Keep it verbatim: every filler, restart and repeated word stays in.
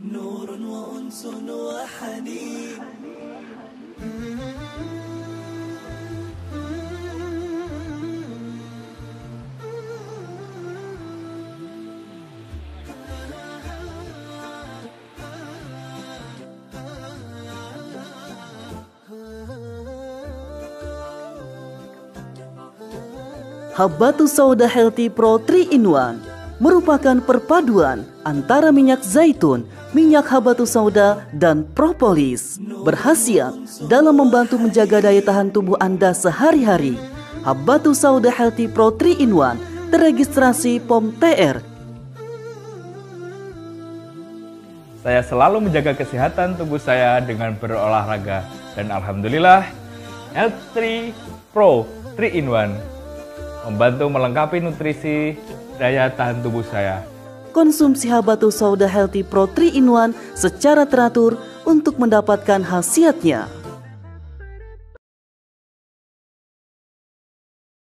نور وأنس وحنين. Habbatus Sauda Healthy Pro three in one merupakan perpaduan antara minyak zaitun, minyak Habbatus Sauda, dan propolis. Berkhasiat dalam membantu menjaga daya tahan tubuh Anda sehari-hari. Habbatus Sauda Healthy Pro three in one terregistrasi P O M T R. Saya selalu menjaga kesehatan tubuh saya dengan berolahraga. Dan alhamdulillah, Health three Pro three in one membantu melengkapi nutrisi daya tahan tubuh saya. Konsumsi Habbatus Sauda Healthy Pro three in one secara teratur untuk mendapatkan khasiatnya.